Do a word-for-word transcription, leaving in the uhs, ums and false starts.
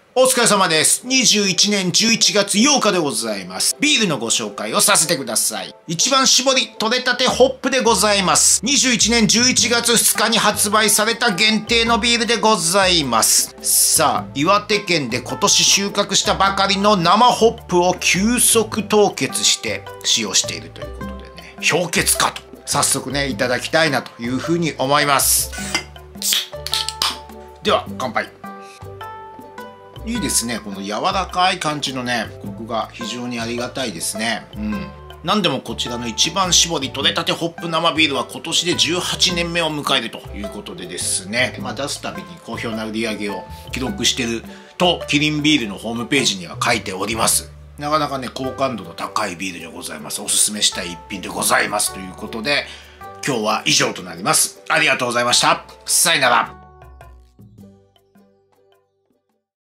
お疲れ様です。にじゅういちねんじゅういちがつようかでございます。ビールのご紹介をさせてください。一番搾り、取れたてホップでございます。にじゅういちねんじゅういちがつふつかに発売された限定のビールでございます。さあ、岩手県で今年収穫したばかりの生ホップを急速凍結して使用しているということでね、氷結かと。早速ね、いただきたいなというふうに思います。では、乾杯。いいですね。この柔らかい感じのね、コクが非常にありがたいですね。うん。なんでもこちらの一番搾り取れたてホップ生ビールは今年でじゅうはちねんめを迎えるということでですね、まあ、出すたびに好評な売り上げを記録してると、キリンビールのホームページには書いております。なかなかね、好感度の高いビールでございます。おすすめしたい一品でございます。ということで、今日は以上となります。ありがとうございました。さよなら。